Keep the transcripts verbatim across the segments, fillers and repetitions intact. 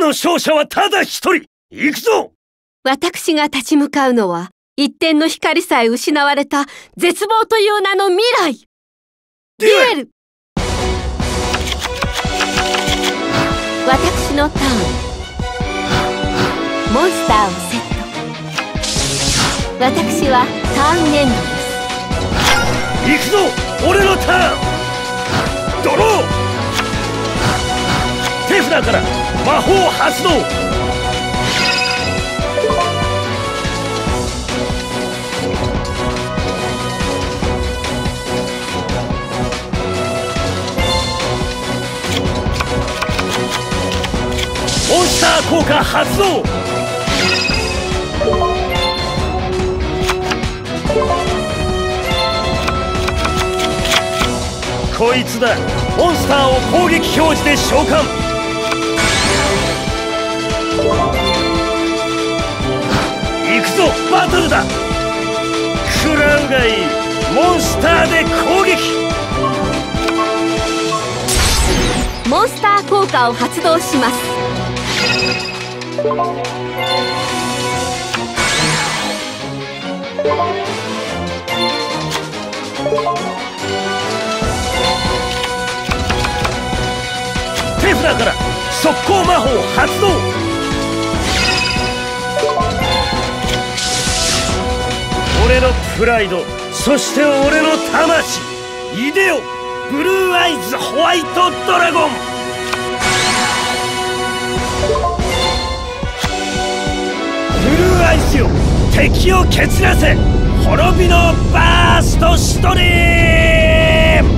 の勝者はただ一人。行くぞ。 私が立ち向かうのは、一点の光さえ失われた絶望という名の未来。デュエル。私のターン。モンスターをセット。私はターンエンドです。 行くぞ、俺のターン。ドロー。手札から魔法発動。モンスター効果発動。こいつだ。モンスターを攻撃表示で召喚。行くぞ、バトルだ。食らうがいい。モンスターで攻撃。 モンスター効果を発動します。 手札から速攻魔法発動。俺のプライド、そして俺の魂、いでよ、ブルーアイズホワイトドラゴン。ブルーアイズよ、敵を蹴散らせ。滅びのバーストシトリーム。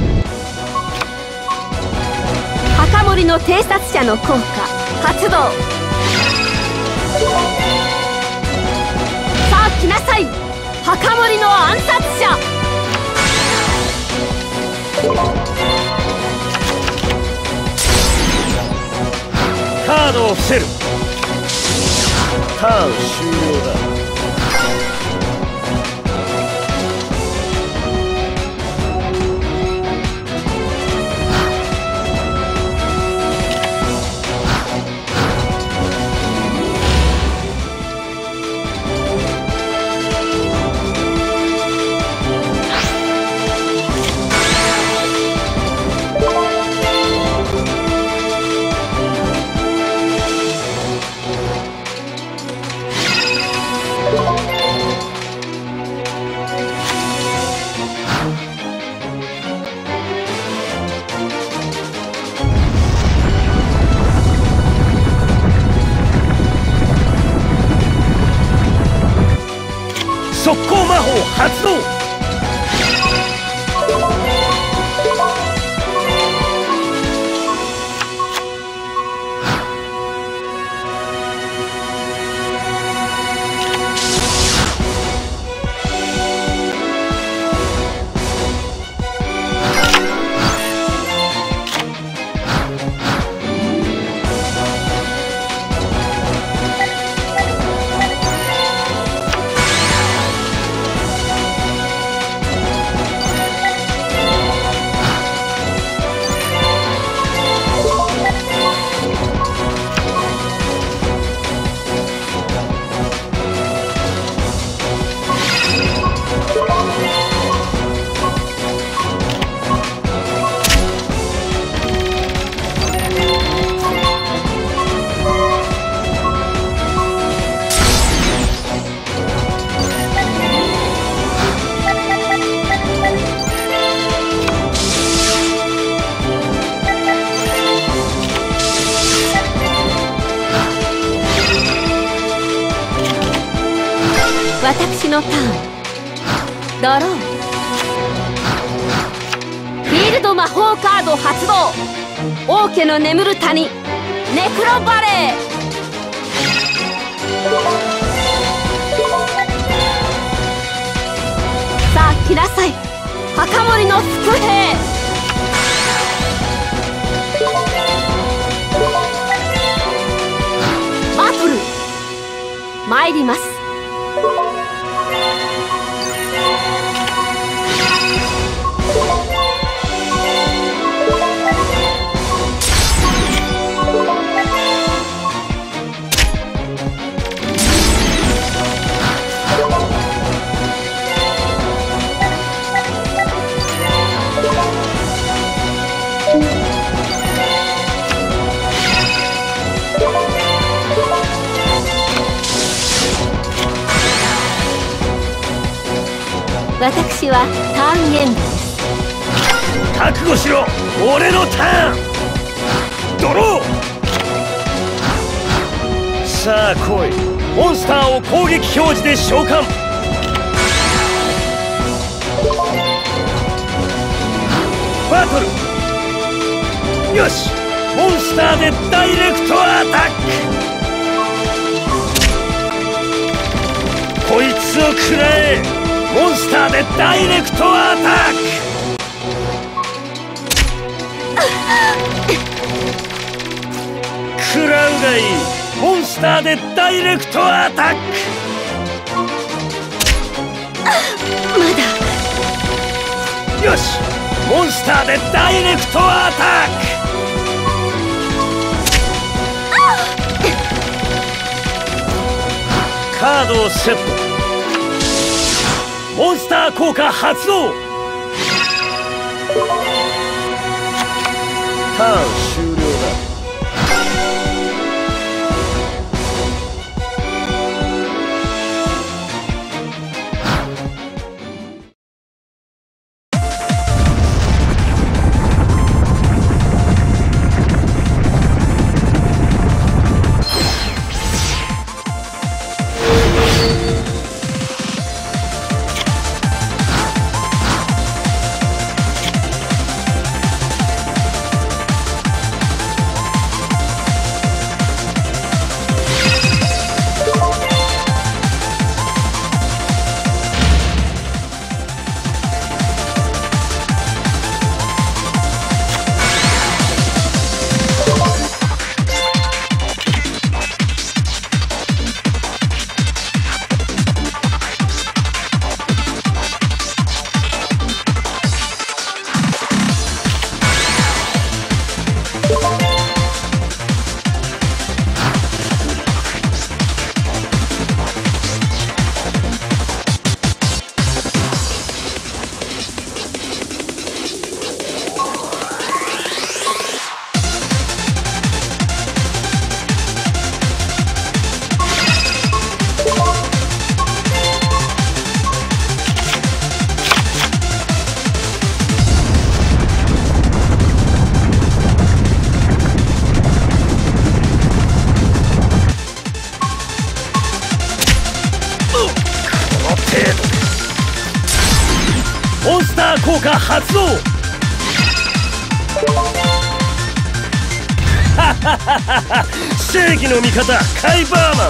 墓守の偵察者の効果発動。さあ来なさい、墓守の暗殺者。 カードを伏せる。ターン終了だ。速攻魔法発動。 私のターン。ドロー。フィールド魔法カード発動。王家の眠る谷、ネクロバレー。さあ来なさい、墓守の伏兵。バトル参ります。 私はターンエンドです。 覚悟しろ、俺のターン。ドロー。さあ来い、モンスターを攻撃表示で召喚。バトル。よし、モンスターでダイレクトアタック。こいつを食らえ。モンスターでダイレクトアタック。食らうがいい。モンスターでダイレクトアタック。 まだ。 よし、モンスターでダイレクトアタック。カードをセット。モンスター効果発動。ターン終了だ。モンスター効果発動。正義の味方カイバーマン。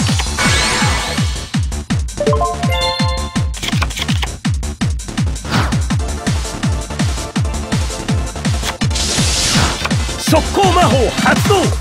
速攻魔法発動。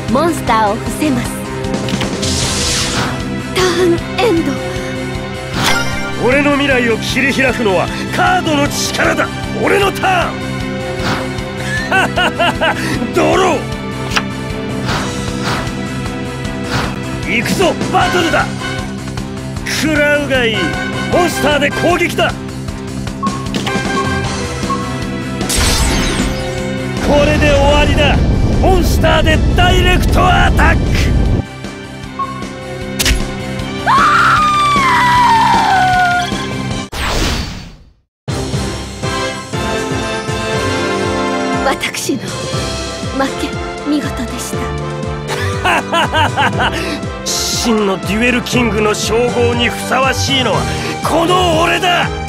モンスターを伏せます。ターンエンド。 俺の未来を切り開くのはカードの力だ。俺のターン。ハハハハ、ドロー。行くぞ、バトルだ。食らうがいい。モンスターで攻撃だ。これで終わりだ。モンスターでダイレクトアタック。 私の負け、見事でした。 真のデュエルキングの称号にふさわしいのはこの俺だ。